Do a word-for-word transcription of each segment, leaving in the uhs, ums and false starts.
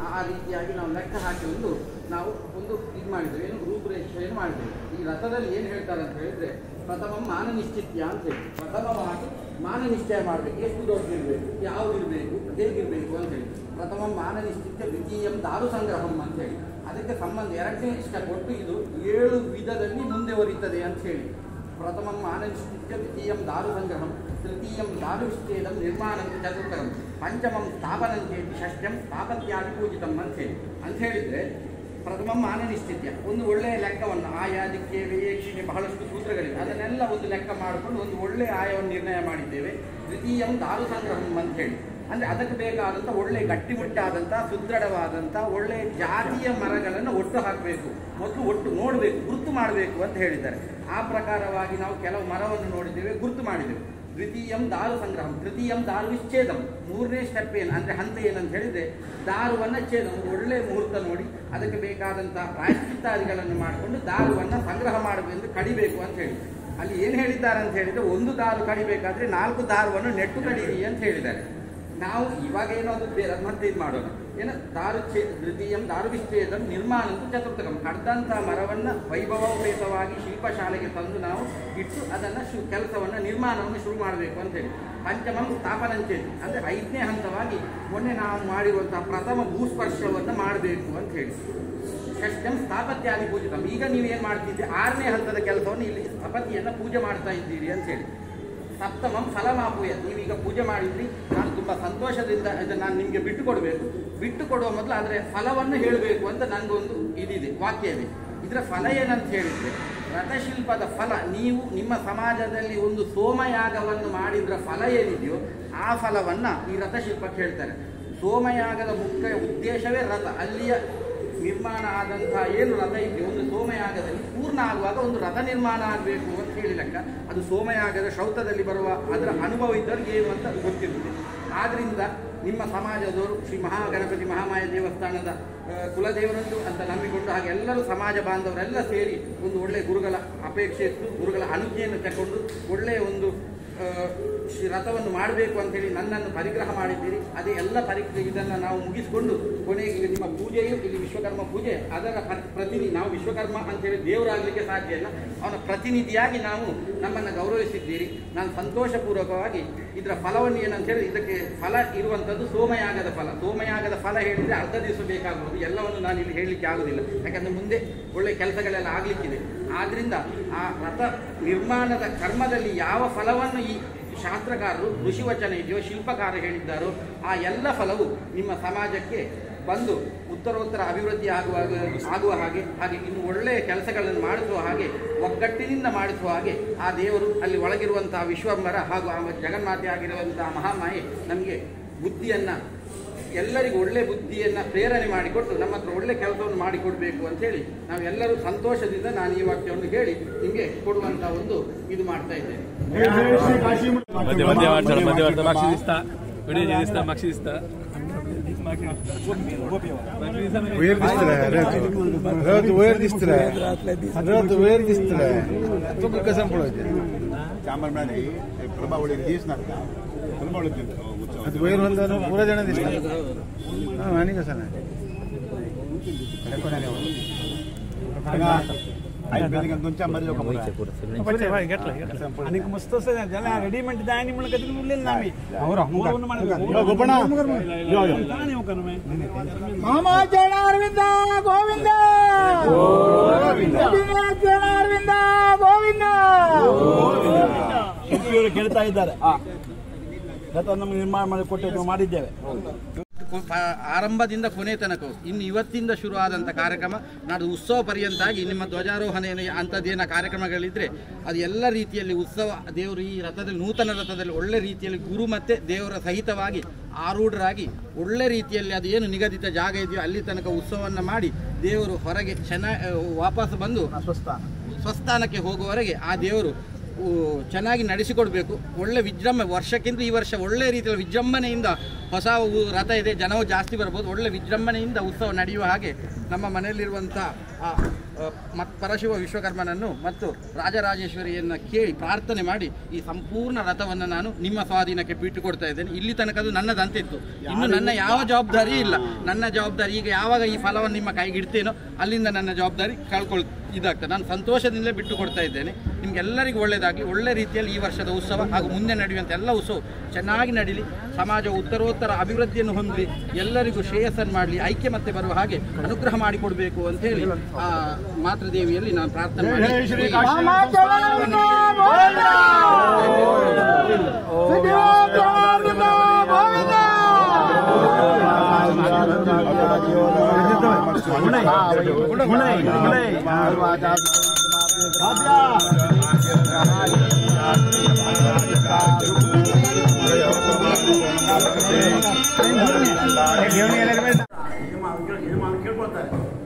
ಆ ರೀತಿಯಾಗಿ ನಾವು ಲೆಕ್ಕ ಹಾಕಿ ಒಂದು ನಾವು ಒಂದು ಇದು ಮಾಡಿದ್ದೇವೆ, ಏನು ರೂಪುರೇಷೆಯನ್ನು ಮಾಡಿದ್ದೇವೆ. ಈ ರಥದಲ್ಲಿ ಏನು ಹೇಳ್ತಾರೆ ಅಂತ ಹೇಳಿದ್ರೆ, ಪ್ರಥಮ ಮಾನ ನಿಶ್ಚಿತ್ಯ ಅಂತ ಹೇಳಿ, ಪ್ರಥಮವಾಗಿ ಮಾನ ನಿಶ್ಚಯ ಮಾಡಬೇಕು. ಎಷ್ಟು ದೊಡ್ಡದಿರಬೇಕು, ಯಾವುದು ಇರಬೇಕು, ಹೇಗಿರಬೇಕು ಅಂತ ಹೇಳಿ. ಪ್ರಥಮ ಮಾನ ನಿಶ್ಚಿತ್ಯ, ದ್ವಿತೀಯಂ ದಾರು ಸಂಗ್ರಹಂ ಅಂತ ಹೇಳಿ. ಅದಕ್ಕೆ ಸಂಬಂಧ ಎರಡನೇ ಸ್ಟೆಪ್ ಕೊಟ್ಟು ಇದು ಏಳು ವಿಧದಲ್ಲಿ ಮುಂದೆ ಹೊರೀತದೆ ಅಂತ ಹೇಳಿ. ಪ್ರಥಮ ಮಾನ ನಿಶ್ಚಿತ್ಯ, ದ್ವಿತೀಯಂ ದಾರು ಸಂಗ್ರಹಂ, ತೃತೀಯಂ ದಾರು ವಿಚ್ಛೇದಂ, ನಿರ್ಮಾಣಂ ಚತುರ್ಥಂ, ಪಂಚಮಂ ಸ್ಥಾಪನಂಚೇತಿ, ಷಷ್ಠಂ ಸ್ಥಾಪತ್ಯಾದಿ ಪೂಜಿತಂ ಅಂತ ಹೇಳಿ. ಅಂತ ಹೇಳಿದರೆ ಪ್ರಥಮ ಮಾನ ನಿಶ್ಚಿತ್ಯ, ಒಂದು ಒಳ್ಳೆಯ ಲೆಕ್ಕವನ್ನು, ಆಯಾ ದಿಕ್ಕೆ ವೇಯಕ್ಷಿಗೆ ಬಹಳಷ್ಟು ಸೂತ್ರಗಳಿವೆ, ಅದನ್ನೆಲ್ಲ ಒಂದು ಲೆಕ್ಕ ಮಾಡಿಕೊಂಡು ಒಂದು ಒಳ್ಳೆಯ ಆಯವನ್ನು ನಿರ್ಣಯ ಮಾಡಿದ್ದೇವೆ. ದ್ವಿತೀಯಂ ದಾರು ಸಂಗ್ರಹಂ ಅಂತ ಹೇಳಿ, ಅಂದರೆ ಅದಕ್ಕೆ ಬೇಕಾದಂಥ ಒಳ್ಳೆಯ ಗಟ್ಟಿಮುಟ್ಟಾದಂಥ ಸುದೃಢವಾದಂಥ ಒಳ್ಳೆಯ ಜಾತಿಯ ಮರಗಳನ್ನು ಒಟ್ಟು ಹಾಕಬೇಕು, ಮೊದಲು ಒಟ್ಟು ನೋಡಬೇಕು, ಗುರುತು ಮಾಡಬೇಕು ಅಂತ ಹೇಳಿದ್ದಾರೆ. ಆ ಪ್ರಕಾರವಾಗಿ ನಾವು ಕೆಲವು ಮರವನ್ನು ನೋಡಿದ್ದೇವೆ, ಗುರುತು ಮಾಡಿದ್ದೇವೆ. ದ್ವಿತೀಯಂ ದಾರು ಸಂಗ್ರಹಂ, ತೃತೀಯಂ ದಾರು ವಿಚ್ಛೇದಂ, ಮೂರನೇ ಸ್ಟೆಪ್ ಏನು ಅಂದರೆ ಹಂತ ಏನಂತ ಹೇಳಿದರೆ ದಾರುವನ್ನು ಛೇದ, ಒಳ್ಳೆಯ ಮುಹೂರ್ತ ನೋಡಿ ಅದಕ್ಕೆ ಬೇಕಾದಂಥ ಪ್ರಾಯಶ್ಚಿತ್ತಾದಿಗಳನ್ನು ಮಾಡಿಕೊಂಡು ದಾರುವನ್ನು ಸಂಗ್ರಹ ಮಾಡಬೇಕು, ಕಡಿಬೇಕು ಅಂತ ಹೇಳಿ. ಅಲ್ಲಿ ಏನು ಹೇಳಿದ್ದಾರೆ ಅಂತ ಹೇಳಿದರೆ, ಒಂದು ದಾರು ಕಡಿಬೇಕಾದ್ರೆ ನಾಲ್ಕು ದಾರುವನ್ನು ನೆಟ್ಟು ಕಡೀರಿ ಅಂತ ಹೇಳಿದ್ದಾರೆ. ನಾವು ಇವಾಗ ಏನೋ ಅದು ಬೇರೆ ಮತ್ತೆ ಇದು ಮಾಡೋಣ, ಏನು ದಾರು ಛೇ ದ್ವಿತೀಯಂ ದಾರು ವಿಚ್ಛೇದಂ, ನಿರ್ಮಾಣಕ್ಕೂ ಚತುರ್ಥಕಂ, ಕಡ್ದಂಥ ಮರವನ್ನು ವೈಭವೋಪೇತವಾಗಿ ಶಿಲ್ಪಶಾಲೆಗೆ ತಂದು ನಾವು ಇಟ್ಟು ಅದನ್ನು ಶು ಕೆಲಸವನ್ನು ನಿರ್ಮಾಣವನ್ನು ಶುರು ಮಾಡಬೇಕು ಅಂತೇಳಿ. ಪಂಚಮಂ ಸ್ಥಾಪನಂಚೇತಿ, ಅಂದರೆ ಐದನೇ ಹಂತವಾಗಿ ಮೊನ್ನೆ ನಾವು ಮಾಡಿರುವಂಥ ಪ್ರಥಮ ಭೂಸ್ಪರ್ಶವನ್ನು ಮಾಡಬೇಕು ಅಂತ ಹೇಳಿ. ಷಷ್ಠಂ ಸ್ಥಾಪತ್ಯಾದಿ ಪೂಜಿತಂ, ಈಗ ನೀವೇನು ಮಾಡ್ತಿದ್ದೀರಿ, ಆರನೇ ಹಂತದ ಕೆಲಸವನ್ನು ಇಲ್ಲಿ ಸ್ಥಪತಿಯನ್ನು ಪೂಜೆ ಮಾಡ್ತಾ ಇದ್ದೀರಿ ಅಂತೇಳಿ. ಸಪ್ತಮಂ ಫಲಮಾಪುಯ, ನೀವೀಗ ಪೂಜೆ ಮಾಡಿದ್ರಿ, ನಾನು ತುಂಬ ಸಂತೋಷದಿಂದ ಇದನ್ನು ನಾನು ನಿಮಗೆ ಬಿಟ್ಟು ಕೊಡಬೇಕು, ಬಿಟ್ಟು ಕೊಡುವ ಮೊದಲು ಆದರೆ ಫಲವನ್ನು ಹೇಳಬೇಕು ಅಂತ ನನಗೊಂದು ಇದಿದೆ, ವಾಕ್ಯ ಇದೆ. ಇದರ ಫಲ ಏನಂತ ಹೇಳಿದರೆ, ರಥಶಿಲ್ಪದ ಫಲ, ನೀವು ನಿಮ್ಮ ಸಮಾಜದಲ್ಲಿ ಒಂದು ಸೋಮಯಾಗವನ್ನು ಮಾಡಿದ್ರ ಫಲ ಏನಿದೆಯೋ ಆ ಫಲವನ್ನು ಈ ರಥಶಿಲ್ಪಕ್ಕೆ ಹೇಳ್ತಾರೆ. ಸೋಮಯಾಗದ ಮುಖ್ಯ ಉದ್ದೇಶವೇ ರಥ, ಅಲ್ಲಿಯ ನಿರ್ಮಾಣ ಆದಂಥ ಏನು ರಥ ಇದೆಯೋ ಒಂದು ಸೋಮಯಾಗದಲ್ಲಿ ಪೂರ್ಣ ಆಗುವಾಗ ಒಂದು ರಥ ನಿರ್ಮಾಣ ಆಗಬೇಕು ಅಂತ ಹೇಳಿ ಲೆಕ್ಕ. ಅದು ಸೋಮಯಾಗದ ಶ್ರೌತದಲ್ಲಿ ಬರುವ ಅದರ ಅನುಭವ ಇದ್ದವ್ರಿಗೆ ಏನು ಅಂತ ಗೊತ್ತಿರುತ್ತೆ. ಆದ್ದರಿಂದ ನಿಮ್ಮ ಸಮಾಜದವರು ಶ್ರೀ ಮಹಾಗಣಪತಿ ಮಹಾಮಾಯ ದೇವಸ್ಥಾನದ ಕುಲದೇವರದ್ದು ಅಂತ ನಂಬಿಕೊಂಡು ಹಾಗೆ ಎಲ್ಲರೂ ಸಮಾಜ ಬಾಂಧವರೆಲ್ಲ ಸೇರಿ ಒಂದು ಒಳ್ಳೆಯ ಗುರುಗಳ ಅಪೇಕ್ಷೆ ಇತ್ತು, ಗುರುಗಳ ಅನುಜ್ಞೆಯನ್ನು ತಗೊಂಡು ಒಳ್ಳೆಯ ಒಂದು ರಥವನ್ನು ಮಾಡಬೇಕು ಅಂತೇಳಿ ನನ್ನನ್ನು ಪರಿಗ್ರಹ ಮಾಡಿದ್ದೀರಿ. ಅದೇ ಎಲ್ಲ ಪರೀಕ್ಷೆ ಇದನ್ನು ನಾವು ಮುಗಿಸಿಕೊಂಡು ಕೊನೆಗೆ ಈಗ ನಿಮ್ಮ ಪೂಜೆಯು ಇಲ್ಲಿ ವಿಶ್ವಕರ್ಮ ಪೂಜೆ, ಅದರ ಪ್ರತಿನಿಧಿ, ನಾವು ವಿಶ್ವಕರ್ಮ ಅಂತೇಳಿ ದೇವರಾಗಲಿಕ್ಕೆ ಸಾಧ್ಯ ಇಲ್ಲ, ಅವನ ಪ್ರತಿನಿಧಿಯಾಗಿ ನಾವು ನಮ್ಮನ್ನು ಗೌರವಿಸಿದ್ದೀರಿ. ನಾನು ಸಂತೋಷಪೂರ್ವಕವಾಗಿ ಇದರ ಫಲವನ್ನು ಏನಂತ ಹೇಳಿ, ಇದಕ್ಕೆ ಫಲ ಇರುವಂಥದ್ದು ಸೋಮಯಾಗದ ಫಲ. ಸೋಮಯಾಗದ ಫಲ ಹೇಳಿದರೆ ಅರ್ಧ ದಿವಸ ಬೇಕಾಗಬಹುದು, ಎಲ್ಲವನ್ನು ನಾನು ಇಲ್ಲಿ ಹೇಳಲಿಕ್ಕೆ ಆಗೋದಿಲ್ಲ, ಯಾಕಂದರೆ ಮುಂದೆ ಒಳ್ಳೆಯ ಕೆಲಸಗಳೆಲ್ಲ ಆಗಲಿಕ್ಕಿದೆ. ಆದ್ದರಿಂದ ಆ ರಥ ನಿರ್ಮಾಣದ ಕರ್ಮದಲ್ಲಿ ಯಾವ ಫಲವನ್ನು ಈ ಶಾಸ್ತ್ರಕಾರರು ಋಷಿವಚನ ಇದೆಯೋ, ಶಿಲ್ಪಕಾರ ಹೇಳಿದ್ದಾರೋ ಆ ಎಲ್ಲ ಫಲವು ನಿಮ್ಮ ಸಮಾಜಕ್ಕೆ ಬಂದು ಉತ್ತರೋತ್ತರ ಅಭಿವೃದ್ಧಿ ಆಗುವಾಗ ಆಗುವ ಹಾಗೆ, ಹಾಗೆ ಇನ್ನು ಒಳ್ಳೆಯ ಕೆಲಸಗಳನ್ನು ಮಾಡಿಸುವ ಹಾಗೆ, ಒಗ್ಗಟ್ಟಿನಿಂದ ಮಾಡಿಸುವ ಹಾಗೆ ಆ ದೇವರು ಅಲ್ಲಿ ಒಳಗಿರುವಂತಹ ವಿಶ್ವಂಬರ ಹಾಗೂ ಆ ಜಗನ್ಮಾತೆ ಆಗಿರುವಂತಹ ಮಹಾಮಾಯೆ ನಮಗೆ ಬುದ್ಧಿಯನ್ನು, ಎಲ್ಲರಿಗೂ ಒಳ್ಳೆ ಬುದ್ಧಿಯನ್ನು ಪ್ರೇರಣೆ ಮಾಡಿಕೊಟ್ಟು ನಮ್ಮ ಹತ್ರ ಒಳ್ಳೆ ಕೆಲಸವನ್ನು ಮಾಡಿಕೊಡ್ಬೇಕು ಅಂತೇಳಿ ನಾವೆಲ್ಲರೂ ಸಂತೋಷದಿಂದ ನಾನು ಈ ವಾಕ್ಯವನ್ನು ಹೇಳಿ ನಿಮಗೆ ಕೊಡುವಂಥ ಒಂದು ಇದು ಮಾಡ್ತಾ ಇದ್ದೇನೆ. ಅದು ವೈರ್ ಒಂದು ಪೂರ ಜನ ಹಾಂ ನನಗೆ ಸರ್ आणि मस्त ज्याला रेडीमेड द्या आणि म्हणून कधी बोलले ना आम्ही मामा जय अरविंद गोविंद जय अरविंद गोविंद ಶಿಲ್ಪಿಯವರು ಕೇಳ್ತಾ ಇದ್ದಾರೆ. ರಥ ನಮಗೆ ನಿರ್ಮಾಣ ಮಾಡಿ ಕೊಟ್ಟು ಮಾಡಿದ್ದೇವೆ. ಆರಂಭದಿಂದ ಕೊನೆ ತನಕ ಇನ್ನು ಇವತ್ತಿಂದ ಶುರುವಾದಂಥ ಕಾರ್ಯಕ್ರಮ ನಾಡು ಉತ್ಸವ ಪರ್ಯಂತಾಗಿ ನಿಮ್ಮ ಧ್ವಜಾರೋಹಣ ಅಂಥದ್ದೇನ ಕಾರ್ಯಕ್ರಮಗಳಿದ್ದರೆ ಅದು ಎಲ್ಲ ರೀತಿಯಲ್ಲಿ ಉತ್ಸವ, ದೇವರು ಈ ರಥದಲ್ಲಿ ನೂತನ ರಥದಲ್ಲಿ ಒಳ್ಳೆ ರೀತಿಯಲ್ಲಿ ಗುರು ಮತ್ತು ದೇವರ ಸಹಿತವಾಗಿ ಆರೂಢರಾಗಿ ಒಳ್ಳೆ ರೀತಿಯಲ್ಲಿ ಅದು ಏನು ನಿಗದಿತ ಜಾಗ ಇದೆಯೋ ಅಲ್ಲಿ ತನಕ ಉತ್ಸವವನ್ನು ಮಾಡಿ ದೇವರು ಹೊರಗೆ ಚೆನ್ನಾಗಿ ವಾಪಸ್ ಬಂದು ಸ್ವಸ್ಥಾನ ಸ್ವಸ್ಥಾನಕ್ಕೆ ಹೋಗುವವರೆಗೆ ಆ ದೇವರು ಚೆನ್ನಾಗಿ ನಡೆಸಿಕೊಡ್ಬೇಕು. ಒಳ್ಳೆ ವಿಜೃಂಭ ವರ್ಷಕ್ಕಿಂತ ಈ ವರ್ಷ ಒಳ್ಳೆ ರೀತಿಯಲ್ಲಿ ವಿಜೃಂಭಣೆಯಿಂದ ಹೊಸ ರಥ ಇದೆ, ಜನವು ಜಾಸ್ತಿ ಬರ್ಬೋದು, ಒಳ್ಳೆ ವಿಜೃಂಭಣೆಯಿಂದ ಉತ್ಸವ ನಡೆಯುವ ಹಾಗೆ ನಮ್ಮ ಮನೆಯಲ್ಲಿರುವಂಥ ಮತ್ತು ಪರಶಿವ ವಿಶ್ವಕರ್ಮನನ್ನು ಮತ್ತು ರಾಜರಾಜೇಶ್ವರಿಯನ್ನು ಕೇಳಿ ಪ್ರಾರ್ಥನೆ ಮಾಡಿ ಈ ಸಂಪೂರ್ಣ ರಥವನ್ನು ನಾನು ನಿಮ್ಮ ಸ್ವಾಧೀನಕ್ಕೆ ಬಿಟ್ಟು ಕೊಡ್ತಾ ಇದ್ದೇನೆ. ಇಲ್ಲಿ ತನಕ ಅದು ನನ್ನದಂತಿತ್ತು. ಇನ್ನು ನನ್ನ ಯಾವ ಜವಾಬ್ದಾರಿ ಇಲ್ಲ. ನನ್ನ ಜವಾಬ್ದಾರಿ ಈಗ ಯಾವಾಗ ಈ ಫಲವನ್ನು ನಿಮ್ಮ ಕೈಗೆ ಇಡ್ತೇನೋ ಅಲ್ಲಿಂದ ನನ್ನ ಜವಾಬ್ದಾರಿ ಕಳ್ಕೊಳ್ ಇದಾಗ್ತದೆ. ನಾನು ಸಂತೋಷದಿಂದಲೇ ಬಿಟ್ಟು ಕೊಡ್ತಾ ಇದ್ದೇನೆ. ನಿಮಗೆಲ್ಲರಿಗೂ ಒಳ್ಳೆಯದಾಗಿ ಒಳ್ಳೆ ರೀತಿಯಲ್ಲಿ ಈ ವರ್ಷದ ಉತ್ಸವ ಹಾಗೂ ಮುಂದೆ ನಡೆಯುವಂಥ ಎಲ್ಲ ಉತ್ಸವ ಚೆನ್ನಾಗಿ ನಡೀಲಿ. ಸಮಾಜ ಉತ್ತರೋತ್ತರ ಅಭಿವೃದ್ಧಿಯನ್ನು ಹೊಂದಲಿ, ಎಲ್ಲರಿಗೂ ಶ್ರೇಯಸ್ಸನ್ನು ಮಾಡಲಿ, ಐಕ್ಯಮತ್ಯ ಬರುವ ಹಾಗೆ ಅನುಗ್ರಹ ಮಾಡಿಕೊಡಬೇಕು ಅಂತ ಹೇಳಿ ಆ ಮಾತೃದೇವಿಯಲ್ಲಿ ನಾನು ಪ್ರಾರ್ಥನೆ ಮಾಡಿ ಕೇಳ್ಕೊಳ್ತಾರೆ.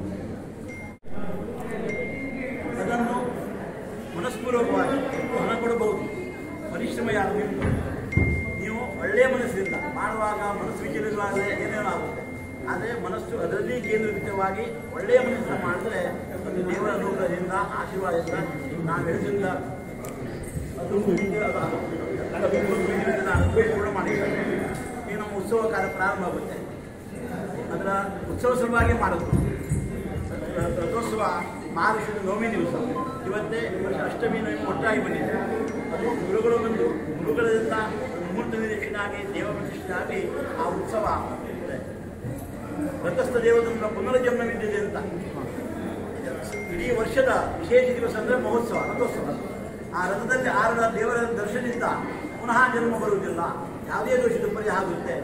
ಅದನ್ನು ಮನಸ್ಪೂರ್ವಕವಾಗಿ ಹಣ ಕೊಡಬಹುದು. ಪರಿಶ್ರಮ ಯಾರು ನೀವು ಒಳ್ಳೆಯ ಮನಸ್ಸಿನಿಂದ ಮಾಡುವಾಗ ಮನಸ್ಸು ವಿಚಲಿತವಾದರೆ ಏನೇನೋ ಆಗುತ್ತೆ. ಆದರೆ ಮನಸ್ಸು ಅದರಲ್ಲಿ ಕೇಂದ್ರೀಕೃತವಾಗಿ ಒಳ್ಳೆಯ ಮನಸ್ಸನ್ನು ಮಾಡಿದ್ರೆ ಒಂದು ದೇವರ ಅನುಗ್ರಹದಿಂದ ಆಶೀರ್ವಾದದಿಂದ ನಾವು ಹೇಳಿದ್ರಿಂದ ಅದು ಪೂರ್ಣ ಮಾಡಿದ್ದಾರೆ. ಈ ನಮ್ಮ ಉತ್ಸವ ಕಾರ್ಯ ಪ್ರಾರಂಭ ಆಗುತ್ತೆ. ಅದರ ಉತ್ಸವ ಸಲುವಾಗಿ ಮಾಡೋದು. ರಥೋತ್ಸವ ಮಹಾರಾಷ್ಟ್ರದ ನವಮಿ ದಿವಸ, ಇವತ್ತೇ ಅಷ್ಟಮಿ ನವಮಿ ಒಟ್ಟಾಗಿ ಬಂದಿದೆ. ಅದು ಗುರುಗಳು ಬಂದು ಗುರುಗಳಿಂದ ಮುಹೂರ್ತ ನಿರೀಕ್ಷೆಯಾಗಿ ದೇವ ಪ್ರತಿಷ್ಠೆಯಾಗಿ ಆ ಉತ್ಸವ ರಥಸ್ಥ ದೇವತೆಗಳ ಪುನರ್ಜನ್ಮವಿದ್ದಿದೆ ಅಂತ. ಇಡೀ ವರ್ಷದ ವಿಶೇಷ ದಿವಸ ಅಂದರೆ ಮಹೋತ್ಸವ, ರಥೋತ್ಸವ. ಆ ರಥದಲ್ಲಿ ಆರದ ದೇವರ ದರ್ಶನದಿಂದ ಪುನಃ ಜನ್ಮ ಬರುವುದಿಲ್ಲ, ಯಾವುದೇ ದೋಷದ ಪರಿಹಾರ ಆಗುತ್ತೆ.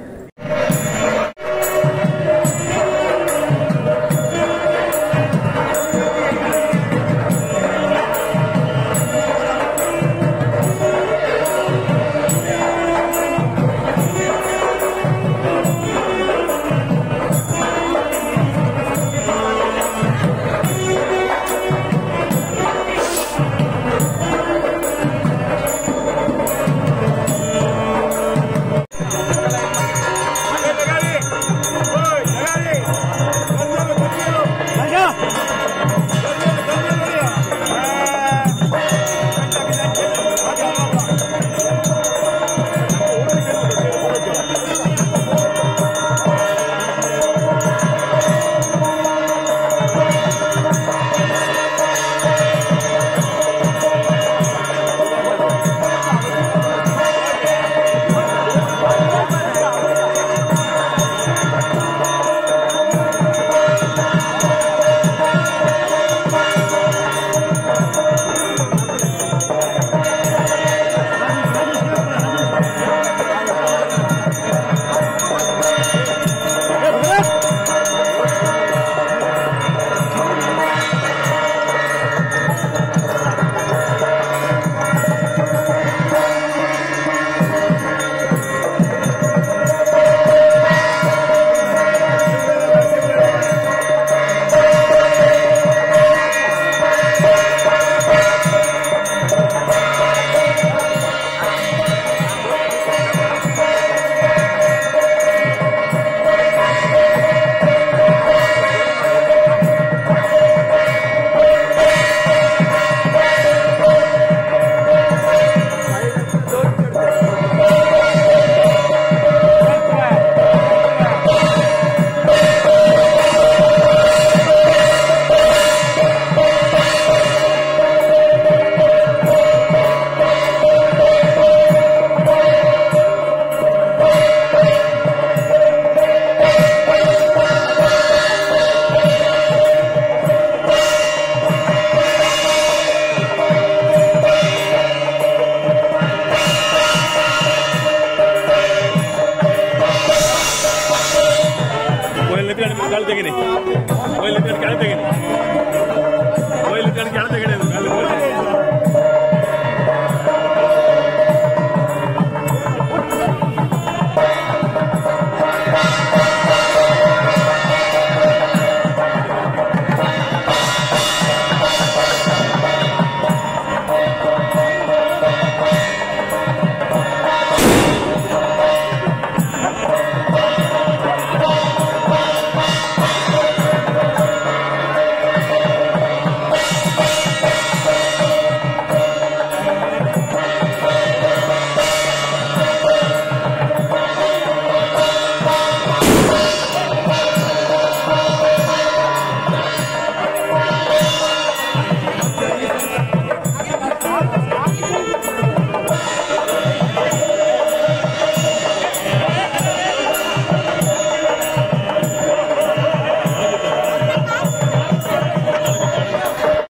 Boleh lebih dari kali begini. Boleh lebih dari kali begini.